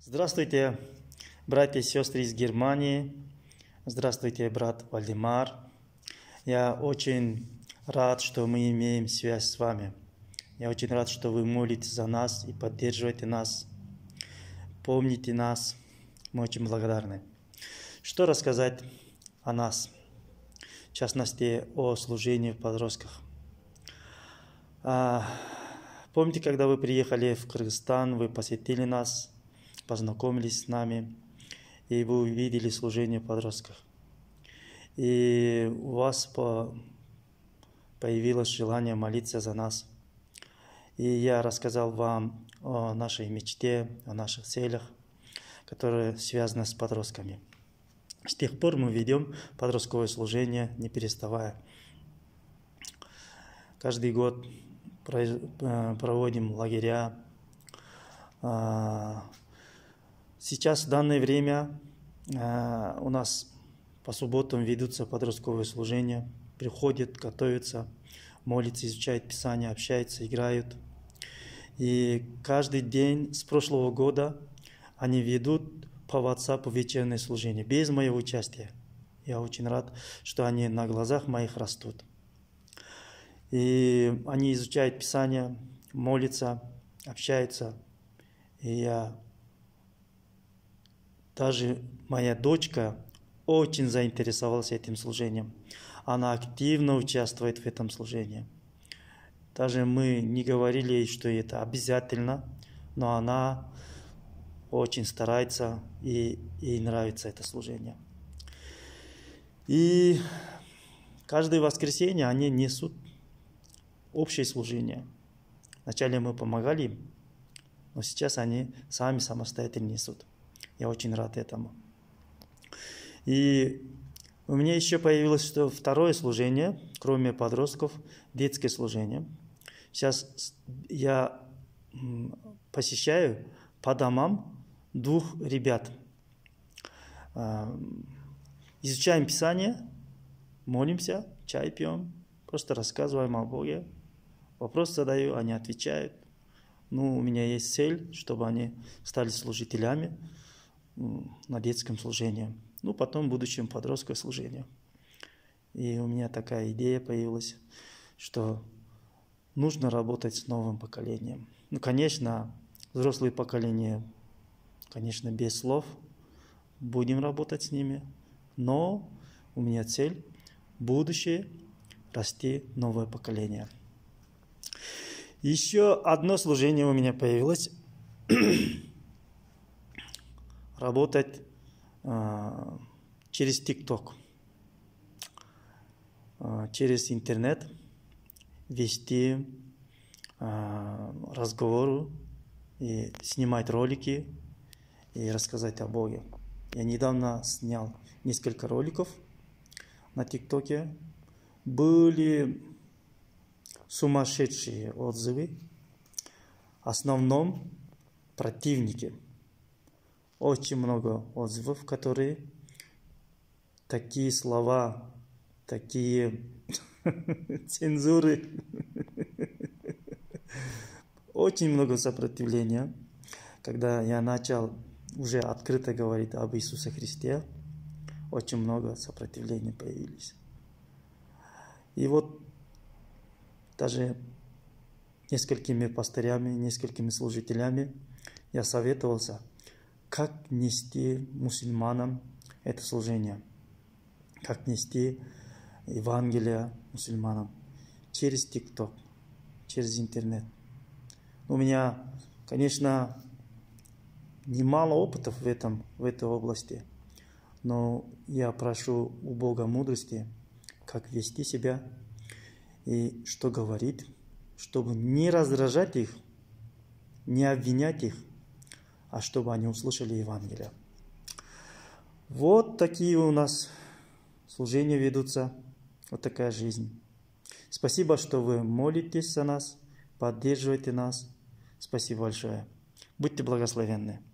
Здравствуйте, братья и сестры из Германии. Здравствуйте, брат Вальдемар. Я очень рад, что мы имеем связь с вами. Я очень рад, что вы молитесь за нас и поддерживаете нас. Помните нас. Мы очень благодарны. Что рассказать о нас? В частности, о служении в подростках. Помните, когда вы приехали в Кыргызстан, вы посетили нас, познакомились с нами, и вы увидели служение в подростках. И у вас появилось желание молиться за нас. И я рассказал вам о нашей мечте, о наших целях, которые связаны с подростками. С тех пор мы ведем подростковое служение, не переставая. Каждый год проводим лагеря. Сейчас в данное время у нас по субботам ведутся подростковые служения. Приходят, готовятся, молятся, изучают Писание, общаются, играют. И каждый день с прошлого года они ведут по WhatsApp вечернее служение, без моего участия. Я очень рад, что они на глазах моих растут. И они изучают Писание, молятся, общаются. И даже моя дочка очень заинтересовалась этим служением. Она активно участвует в этом служении. Даже мы не говорили ей, что это обязательно, но она очень старается, и ей нравится это служение. И каждое воскресенье они несут общее служение. Вначале мы помогали им, но сейчас они сами самостоятельно несут. Я очень рад этому. И у меня еще появилось второе служение, кроме подростков, детское служение. Сейчас я посещаю по домам 2 ребят. Изучаем Писание, молимся, чай пьем, просто рассказываем о Боге. Вопрос задаю, они отвечают. У меня есть цель, чтобы они стали служителями на детском служении. Потом в будущем подростковое служение. И у меня такая идея появилась, что нужно работать с новым поколением. Конечно, взрослое поколение, конечно, без слов. Будем работать с ними. Но у меня цель – будущее расти новое поколение. Еще одно служение у меня появилось – работать через ТикТок, через интернет, вести разговоры, и снимать ролики и рассказать о Боге. Я недавно снял несколько роликов на ТикТоке. Были сумасшедшие отзывы. В основном противники. Очень много отзывов, которые такие слова, такие цензуры. Очень много сопротивления. Когда я начал уже открыто говорить об Иисусе Христе, очень много сопротивления появились. И даже несколькими пастырями, несколькими служителями я советовался, как нести мусульманам это служение, как нести Евангелие мусульманам через ТикТок, через интернет. У меня, конечно, немало опытов в этой области, но я прошу у Бога мудрости, как вести себя и что говорить, чтобы не раздражать их, не обвинять их, а чтобы они услышали Евангелие. Вот такие у нас служения ведутся, вот такая жизнь. Спасибо, что вы молитесь за нас, поддерживаете нас. Спасибо большое. Будьте благословенны.